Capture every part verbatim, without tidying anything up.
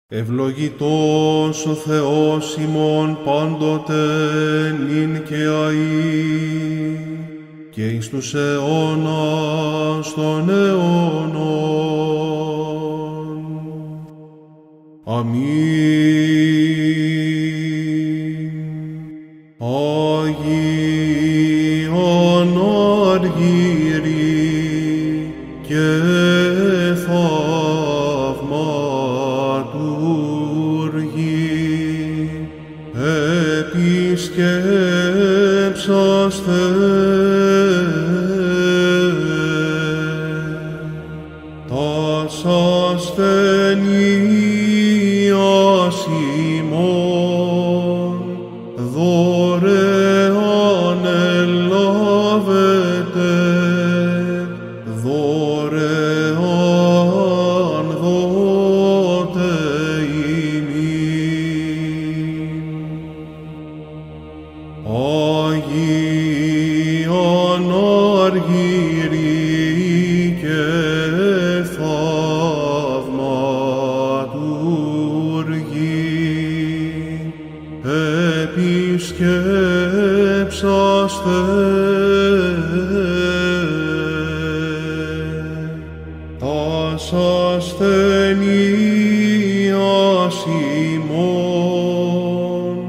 Ευλογητός ο Θεός ημών πάντοτε νυν και αεί και εις τους αιώνας των αιώνων. Αμήν. Αγίον Αργύρι και θαυματουργή, επισκέψαστε τας ασθενείας ημών, δωρεάν ελάβετε, δωρεάν δώτε ημίν. Αγίον Αργύρι και θαυματουργή, επισκέψαστε τας ασθενείας ημών,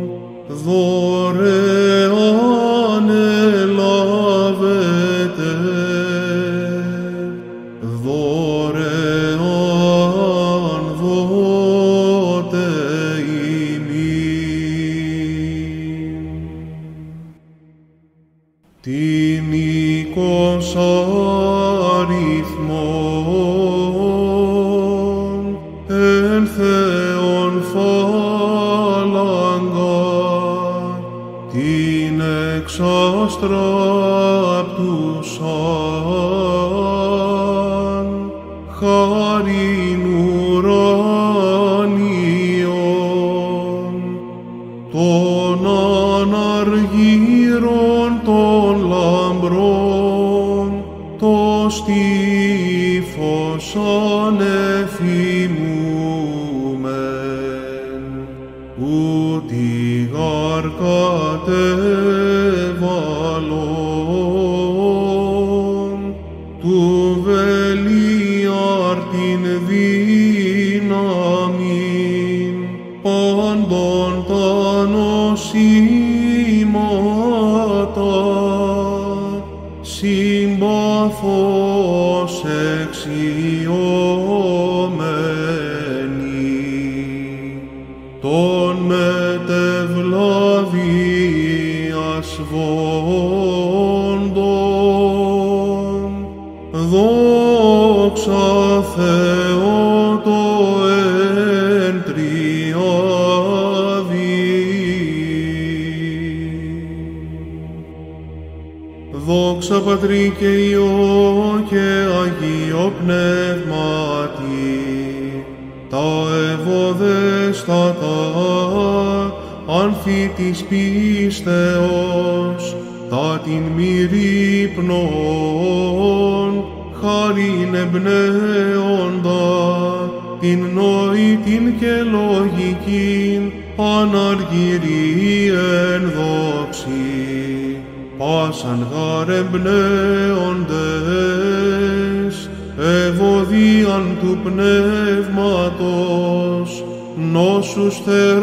δωρεάν ελάβετε, δωρεάν δώτε ημίν. Τιμικός αριθμόν εν Θεόν φάλαγγα, την εξαστράπτουσαν χάριν ουράνιον, των αναργύρων των λαμπρών, το στύφος ανεφημούμεν, ούτι γαρ κατέβαλον του βελιάρ την δύναμιν πάντων τα νοσήματα, συμπαθώς εξιωμένη, των μετευλαβίας βόντων, δόξα Θεώ το εν τριάδι. Δόξα Πατρί και Υιό και Αγίο Πνεύματι, τα ευωδέστατα άνθη της πίστεως, τα την μυρίπνον, χάριν εμπνέοντα, την νοήτην και λογικήν, αναργυρή εν δόξη, πάσαν γαρ εμπνέοντες, ευωδίαν του πνεύματος, νόσους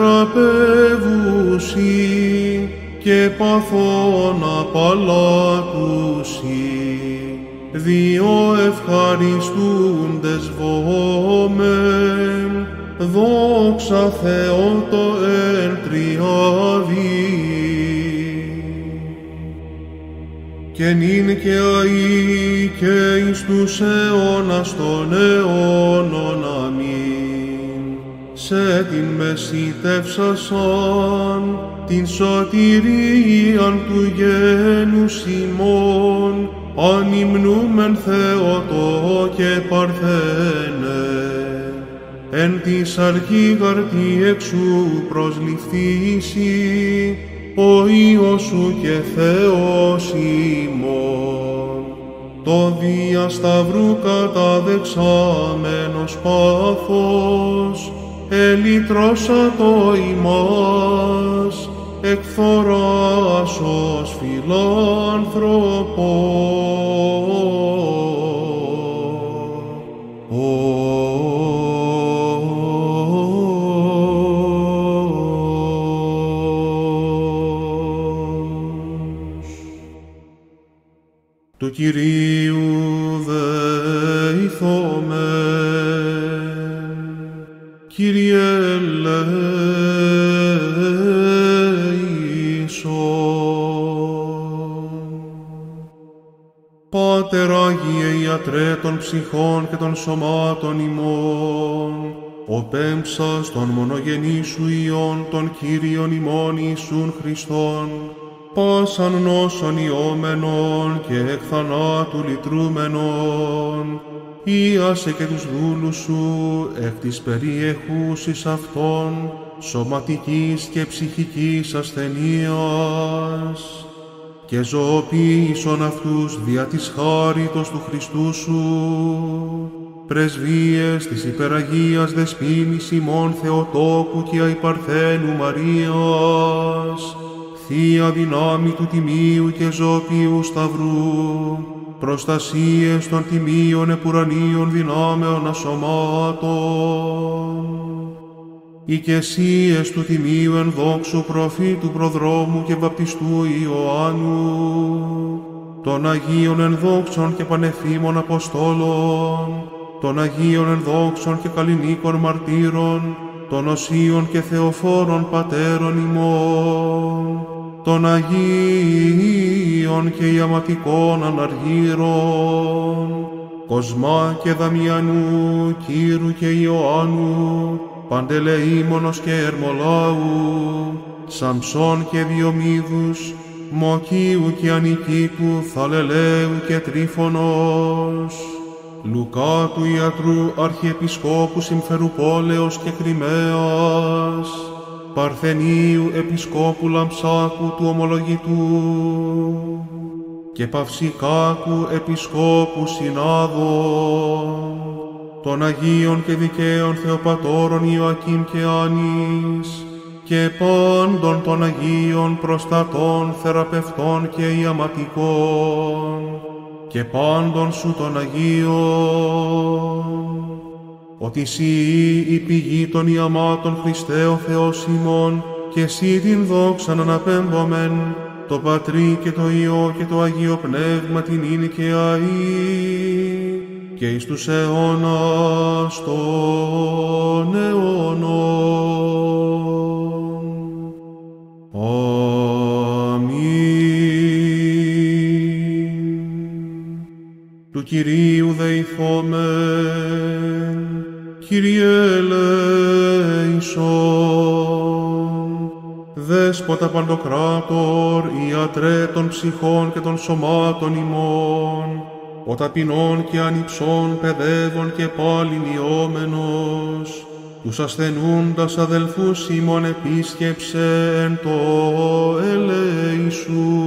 θεραπεύουσι και παθών απαλλάτουσι, διό ευχαριστούντες βόμεν, δόξα Θεώ το εν τριάδι. Και νυν και αεί και εις τους αιώνας των αιώνων. Αμήν. Σε την μεσητεύσασαν την σωτηρίαν του γένους ημών, ανυμνούμεν Θεοτό και Παρθένε, εν της αρχή γαρτί εξού προσληφθήσι, ο Υιός σου και Θεός ημών, το δια σταυρού καταδεξάμενος πάθος, ελυτρώσατο ημάς, εκ θωράσος φιλάνθρωπο. Του Κυρίου δεηθόμεν, Κύριε ελέησον. Πάτερ Άγιε Ιατρέ των ψυχών και των σωμάτων ημών, ο πέμψας των μονογενή σου Υιών των Κύριων ημών Ιησούν Χριστόν, πάσαν νόσον ιόμενον και εκ θανάτου λυτρούμενον, ίασε και τους δούλους σου εκ της περιεχούσης αυτών σωματικής και ψυχικής ασθενείας, και ζωοποίησον αυτούς δια της χάριτος του Χριστού σου, πρεσβείες της υπεραγίας δεσποίνης ημών Θεοτόκου και αϊπαρθένου Μαρίας, Θεία δυνάμει του Τιμίου και ζωοποιού Σταυρού, προστασίες των τιμίων επουρανίων δυνάμεων ασωμάτων, οικεσίες του Τιμίου ενδόξου προφήτου προδρόμου και βαπτιστού Ιωάννου, των Αγίων ενδόξων και πανεφήμων Αποστόλων, των Αγίων ενδόξων και καλλινίκων μαρτύρων, των Οσίων και Θεοφόρων Πατέρων ημών, των Αγίων και Ιαματικών Αναργύρων, Κοσμά και Δαμιανού, Κύρου και Ιωάννου, Παντελεήμονος και Ερμολάου, Σαμψών και Διομήδους, Μοκίου και Ανικίκου, Θαλελαίου και Τρίφωνος, Λουκά του Ιατρού Αρχιεπισκόπου Συμφερουπόλεως και Κριμαίας, Παρθενίου Επισκόπου Λαμψάκου του Ομολογητού και Παυσικάκου Επισκόπου Συνάδων, των Αγίων και Δικαίων Θεοπατώρων Ιωακήμ και Άνης και πάντων των Αγίων προστατών, θεραπευτών και ιαματικών και πάντων σου των Αγίων, ότι Συ η πηγή των ιαμάτων Χριστέ ο Θεός ημών, και Συ την δόξαν αναπέμπομεν, το Πατρί και το Υιό και το Αγίο Πνεύμα την είναι και αεί, και εις τους αιώνας των αιώνων. Αμήν. Του Κυρίου δεηθόμεν, Κύριε ελέησον. Δέσποτα Παντοκράτορ, Ιατρέ των ψυχών και των σωμάτων ημών, ο ταπεινών και ανυψών παιδεύων και πάλιν ιόμενος, τους ασθενούντας αδελφούς ημών επίσκεψε εν το ελέησου.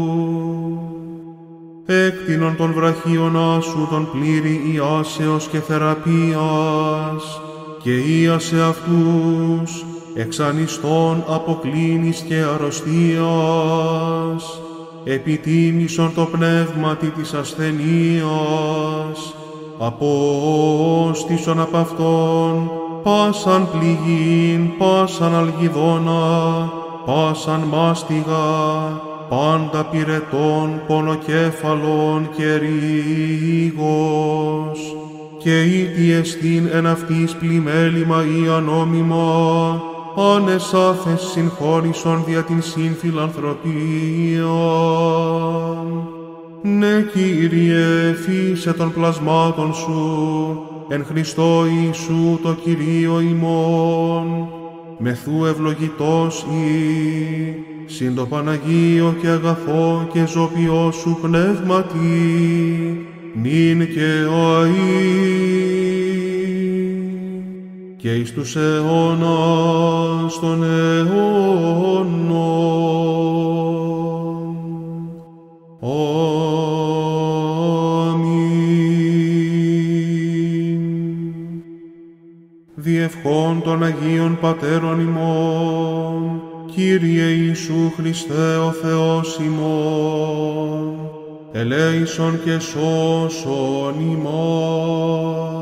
Έκτινον των βραχίων σου τον πλήρη ιάσεως και θεραπείας, και ίασε αυτούς εξανιστών αποκλίνης και αρρωστίας, επιτίμησον το πνεύματι της ασθενείας, απόστησον απ' αυτόν πάσαν πληγήν, πάσαν αλγιδόνα, πάσαν μάστιγα, πάντα πυρετών, πονοκέφαλον και ρίγος, και ήτι εστίν εν αυτής πλημέλημα ή ανόμημα, ανεσάθες συγχώρησον δια την συμφιλανθρωπία. Ναι, Κύριε, φύσε των πλασμάτων Σου, εν Χριστώ Ιησού το Κυρίο ημών, μεθού ευλογητός ή, συν το Παναγίο και αγαθό και ζωπιό Σου πνεύματι, νυν και αεί, και εις τους αιώνας των αιώνων. Αμήν. Διευχών των των Αγίων Πατέρων ημών, Κύριε Ιησού Χριστέ ο Θεός ημών, ελέησον και σώσον ημών.